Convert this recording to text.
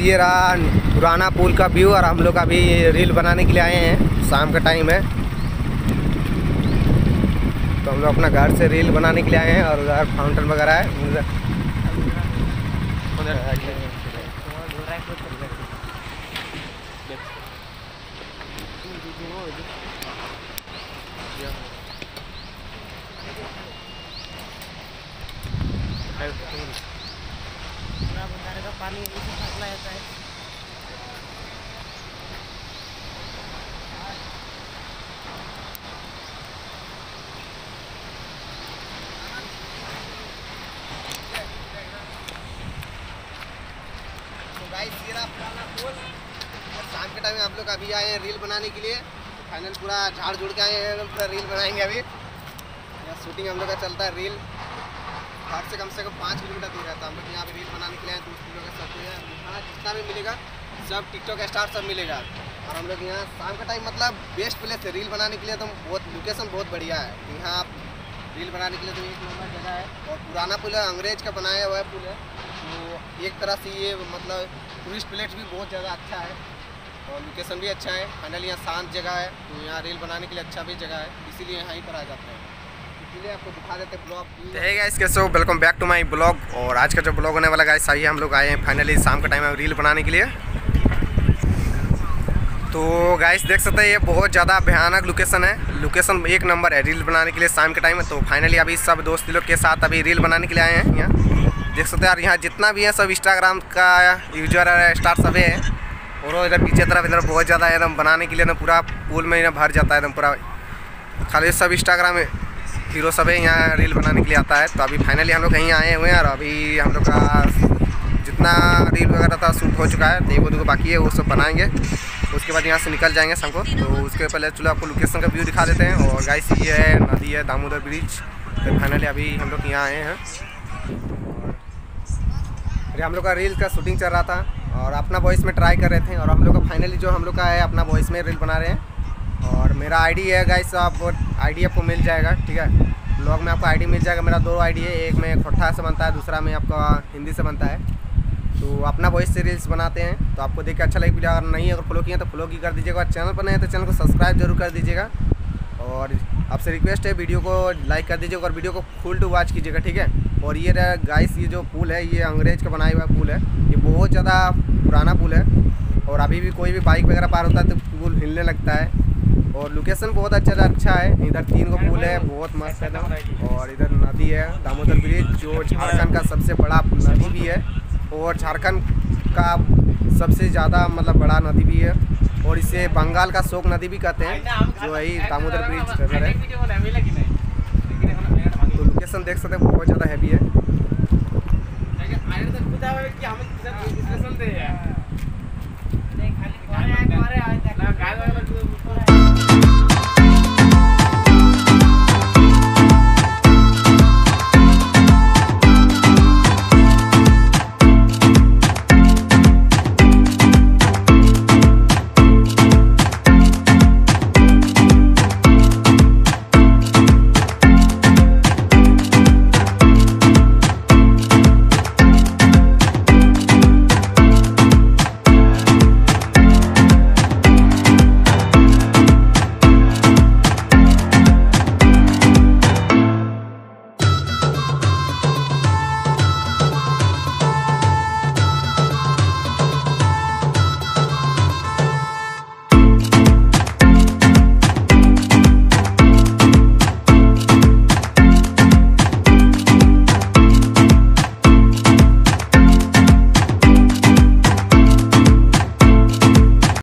ये रहा पुराना पुल का व्यू और हम लोग अभी रील बनाने के लिए आए हैं। शाम का टाइम है तो हम लोग अपना घर से रील बनाने के लिए आए हैं और उधर फाउंटेन वगैरह है उधर। पानी जाता है। शाम के टाइम आप लोग अभी आए हैं रील बनाने के लिए। फाइनल पूरा झाड़ झुड़ के आए हैं, पूरा रील बनाएंगे। अभी यहाँ शूटिंग हम लोग का चलता है। रील घर से कम 5 किलोमीटर दूर है तो हम लोग यहाँ पे रील बनाने के लिए आए। तो उस लोग सब यहाँ जितना भी मिलेगा सब टिकटॉक स्टार सब मिलेगा। और हम लोग यहाँ शाम का टाइम मतलब बेस्ट प्लेस है रील बनाने के लिए। तो बहुत लोकेशन बहुत बढ़िया है यहाँ रील बनाने के लिए। तो एक नंबर जगह है और पुराना पुल है, अंग्रेज का बनाया हुआ पुल है। तो एक तरह से ये मतलब टूरिस्ट प्लेस भी बहुत ज़्यादा अच्छा है और लोकेशन भी अच्छा है। फाइनली यहाँ शांत जगह है तो यहाँ रील बनाने के लिए अच्छा भी जगह है, इसीलिए यहाँ ही पर आ जाते हैं। इसलिए आपको दिखा देते ब्लॉग। है गाइस कैसे हो, welcome back to my blog. और आज का जो ब्लॉग होने वाला गाइस सही हम लोग आए हैं फाइनली शाम का टाइम है रील बनाने के लिए। तो गाइस देख सकते हैं ये बहुत ज़्यादा भयानक लोकेशन है। लोकेशन एक नंबर है रील बनाने के लिए शाम के टाइम में। तो फाइनली अभी सब दोस्त लोग के साथ अभी रील बनाने के लिए आए हैं। यहाँ देख सकते हैं यार, यहाँ जितना भी है सब इंस्टाग्राम का यूजर है, स्टार सभी है। और इधर पीछे तरफ इधर बहुत ज़्यादा एकदम बनाने के लिए ना पूरा पुल में भर जाता है एकदम पूरा। खाली सब इंस्टाग्राम हीरो सब है यहाँ रील बनाने के लिए आता है। तो अभी फाइनली हम लोग कहीं आए हुए हैं और अभी हम लोग का जितना रील वगैरह था शूट हो चुका है। तो एक दो बाकी है वो सब बनाएंगे, उसके बाद यहाँ से निकल जाएंगे शाम को। तो उसके पहले चलो आपको लोकेशन का व्यू दिखा देते हैं। और गाइस ये है नदी है दामोदर ब्रिज। तो फाइनली अभी हम लोग यहाँ आए हैं और हम लोग का रील का शूटिंग चल रहा था और अपना वॉइस में ट्राई कर रहे थे। और हम लोग का फाइनली जो हम लोग का है अपना वॉइस में रील बना रहे हैं। और मेरा आईडी है गाइस, आप आईडी आपको मिल जाएगा, ठीक है। ब्लॉग में आपको आईडी मिल जाएगा। मेरा 2 आईडी है, एक में खोट्ठा से बनता है, दूसरा में आपका हिंदी से बनता है। तो अपना वॉइस से रील्स बनाते हैं। तो आपको देख के अच्छा लगेगा। अगर नहीं अगर फॉलो किया तो फॉलो की कर दीजिएगा। चैनल पर नहीं है तो चैनल को सब्सक्राइब जरूर कर दीजिएगा। और आपसे रिक्वेस्ट है वीडियो को लाइक कर दीजिएगा और वीडियो को फुल टू वॉच कीजिएगा, ठीक है। और ये गाइस ये जो पुल है ये अंग्रेज का बनाया हुआ पुल है। ये बहुत ज़्यादा पुराना पुल है और अभी भी कोई भी बाइक वगैरह पार होता है तो पुल हिलने लगता है। और लोकेशन बहुत अच्छा है। इधर 3 को पुल है, बहुत मस्त है। और इधर नदी है दामोदर ब्रिज जो झारखंड का सबसे बड़ा नदी भी है और झारखंड का सबसे ज़्यादा मतलब बड़ा नदी भी है। और इसे बंगाल का शोक नदी भी कहते हैं जो यही दामोदर ब्रिज रिवर है। तो लोकेशन देख सकते हैं बहुत ज़्यादा हैवी है।